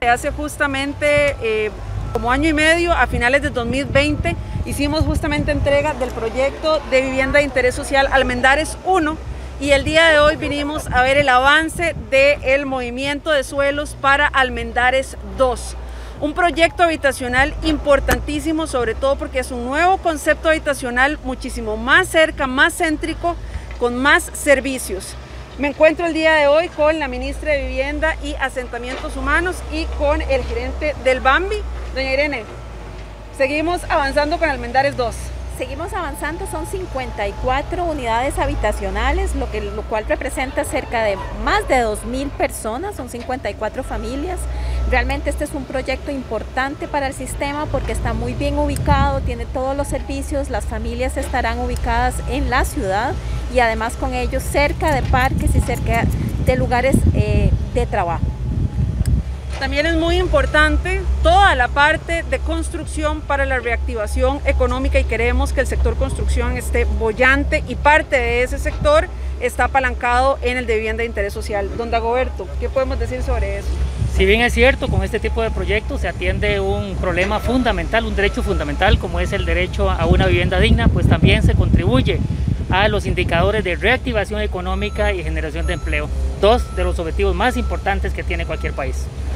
Hace justamente como año y medio, a finales de 2020, hicimos justamente entrega del proyecto de vivienda de interés social Almendares 1 y el día de hoy vinimos a ver el avance del movimiento de suelos para Almendares 2. Un proyecto habitacional importantísimo, sobre todo porque es un nuevo concepto habitacional muchísimo más cerca, más céntrico, con más servicios. Me encuentro el día de hoy con la ministra de Vivienda y Asentamientos Humanos y con el gerente del Bambi. Doña Irene, seguimos avanzando con Almendares 2. Seguimos avanzando, son 54 unidades habitacionales, lo cual representa cerca de más de 2.000 personas, son 54 familias. Realmente este es un proyecto importante para el sistema porque está muy bien ubicado, tiene todos los servicios, las familias estarán ubicadas en la ciudad y además con ellos cerca de parques y cerca de lugares de trabajo. También es muy importante toda la parte de construcción para la reactivación económica y queremos que el sector construcción esté boyante y parte de ese sector está apalancado en el de vivienda de interés social. Don Dagoberto, ¿qué podemos decir sobre eso? Si bien es cierto, con este tipo de proyectos se atiende un problema fundamental, un derecho fundamental como es el derecho a una vivienda digna, pues también se contribuye a los indicadores de reactivación económica y generación de empleo, dos de los objetivos más importantes que tiene cualquier país.